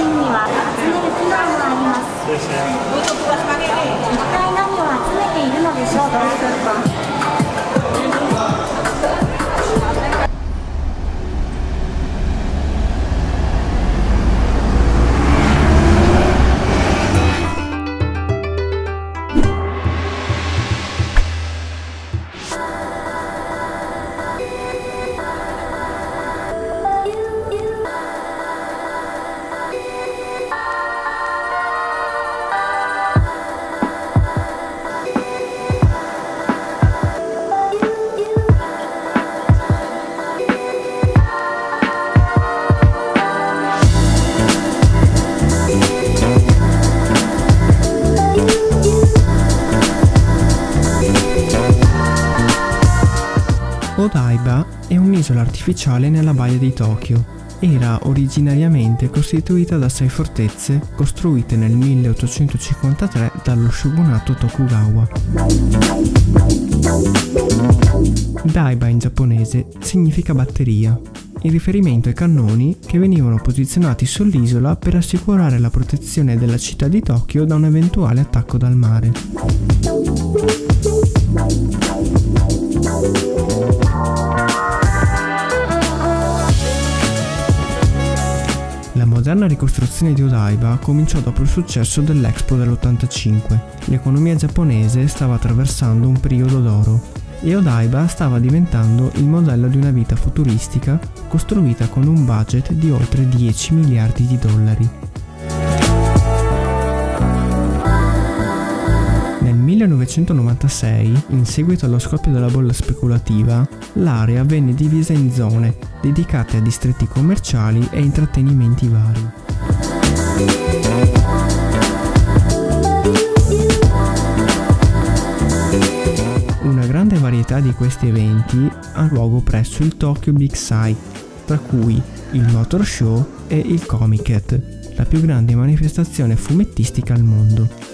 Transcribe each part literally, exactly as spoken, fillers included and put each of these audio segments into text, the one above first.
には集める機能もあります。一体何を集めているのでしょうか。 Odaiba è un'isola artificiale nella baia di Tokyo. Era originariamente costituita da sei fortezze costruite nel milleottocentocinquantatré dallo shogunato Tokugawa. Daiba in giapponese significa batteria, in riferimento ai cannoni che venivano posizionati sull'isola per assicurare la protezione della città di Tokyo da un eventuale attacco dal mare. La moderna ricostruzione di Odaiba cominciò dopo il successo dell'Expo dell'ottantacinque. L'economia giapponese stava attraversando un periodo d'oro e Odaiba stava diventando il modello di una vita futuristica costruita con un budget di oltre dieci miliardi di dollari. Nel millenovecentonovantasei, in seguito allo scoppio della bolla speculativa, l'area venne divisa in zone dedicate a distretti commerciali e intrattenimenti vari. Una grande varietà di questi eventi ha luogo presso il Tokyo Big Sight, tra cui il Motor Show e il Comiket, la più grande manifestazione fumettistica al mondo.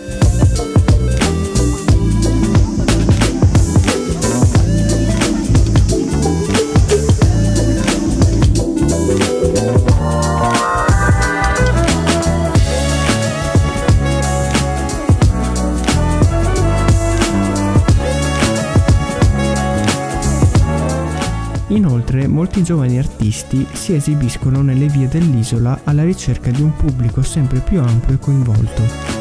Inoltre, molti giovani artisti si esibiscono nelle vie dell'isola alla ricerca di un pubblico sempre più ampio e coinvolto.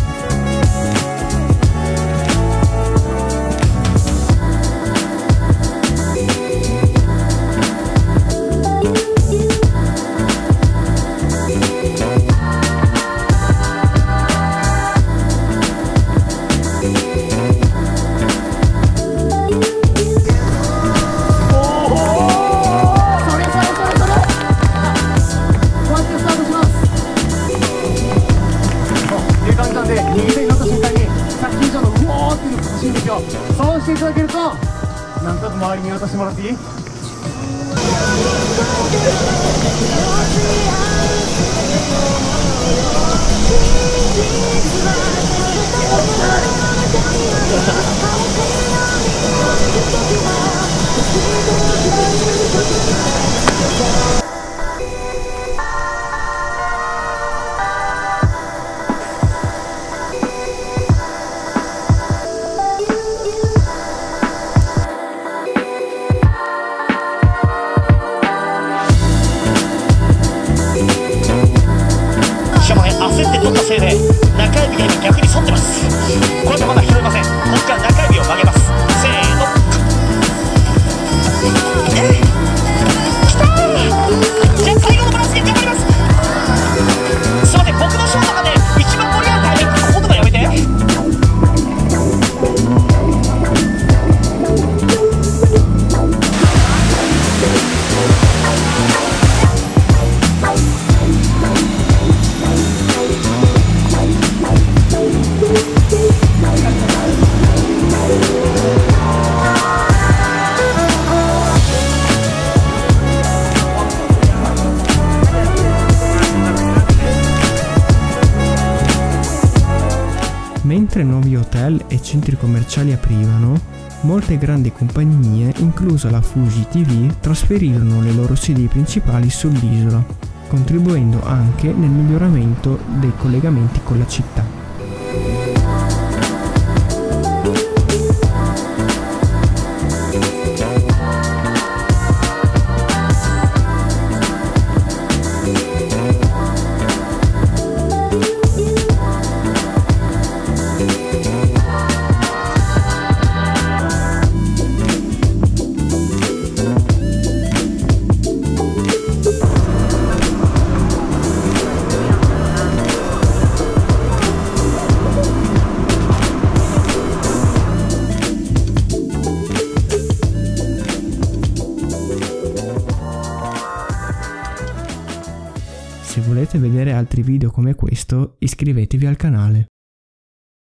Mentre nuovi hotel e centri commerciali aprivano, molte grandi compagnie, inclusa la Fuji T V, trasferirono le loro sedi principali sull'isola, contribuendo anche nel miglioramento dei collegamenti con la città. Se volete vedere altri video come questo, iscrivetevi al canale.